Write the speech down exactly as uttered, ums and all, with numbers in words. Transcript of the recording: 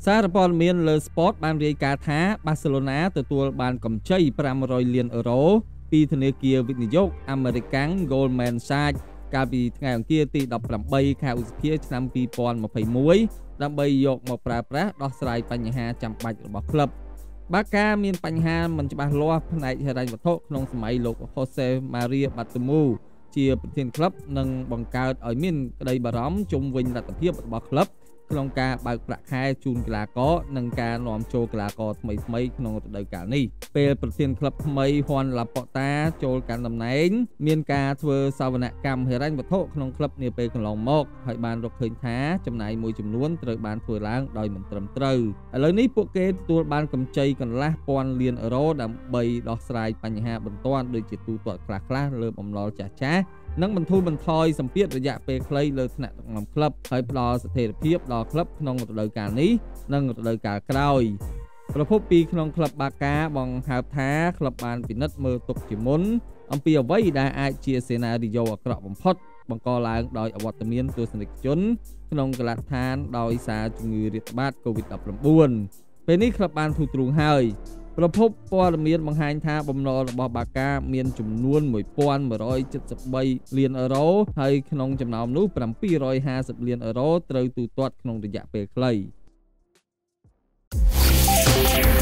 សារព័ត៌មានលើ Sport បានរាយការណ៍ថា Barcelona ទទួលបានកម្ចីfive hundredលានអឺរ៉ូពីធនាគារវិនិយោគអាមេរិក Goldman Sachs កាលពីថ្ងៃអង្គារទីeighteenខែឧសភាឆ្នាំtwenty twenty-oneដើម្បីយកមកប្រើប្រាស់ដោះស្រាយបញ្ហាចាំបាច់របស់ក្លឹប បាកាមានបញ្ហាមិនច្បាស់លាស់ផ្នែកហិរញ្ញវត្ថុក្នុងសម័យលោក Jose Maria Bartomeu ជាប្រធានក្លឹបនិងបង្កើតឲ្យមានក្តីបារម្ភជុំវិញលទ្ធភាពរបស់ក្លឹបក្នុងការបើកប្រាក់ខែជូនកីឡាករនិងការនាំចូលកីឡាករថ្មីៗក្នុងរដូវកាលនេះពេលប្រធានក្លឹបថ្មី Juan Laporta ចូលកាន់តំណែងមានការធ្វើសវនកម្មហិរញ្ញវត្ថុក្នុងក្លឹបនាពេលកន្លងមកហើយបានរកឃើញថាចំណាយមួយចំនួនត្រូវបានធ្វើឡើងដោយមិនត្រឹមត្រូវឥឡូវនេះពួកគេទទួលបានកម្ចីកន្លះពាន់លានអឺរ៉ូដើម្បីដោះស្រាយបញ្ហាបន្ទាន់ដូចជាទូទាត់ខ្លះៗលើបំណុលចាស់ៗនិងបន្ធូរបន្ថយសម្ពាធរយៈពេលខ្លីលើថ្នាក់ដឹកនាំក្លឹបហើយផ្ដល់ស្ថិរភាពដល់ក្លឹបក្នុងរដូវកាលនេះនិងរដូវកាលក្រោយប្រភពពីក្នុងក្លឹបបាកាបង្ហើបថាក្លឹបបានពិនិត្យមើលទុកជាមុនអំពីអ្វីដែលអាចជាសេណារីយ៉ូអាក្រក់បំផុតបង្កឡើងដោយអវត្តមានទស្សនិកជនក្នុងកីឡដ្ឋានដោយសារជំងឺរាតត្បាត COVID nineteen ពេលនេះក្លឹបបានធូរទ្រូងហើយប្រភពព័ត៌មានបង្ហាញថាបំណុលរបស់បាកាមានចំនួនone thousand one hundred seventy-threeលានអឺរ៉ូហើយក្នុងចំណោមនោះseven hundred fiftyលានអឺរ៉ូត្រូវទូទាត់ក្នុងរយៈពេលខ្លី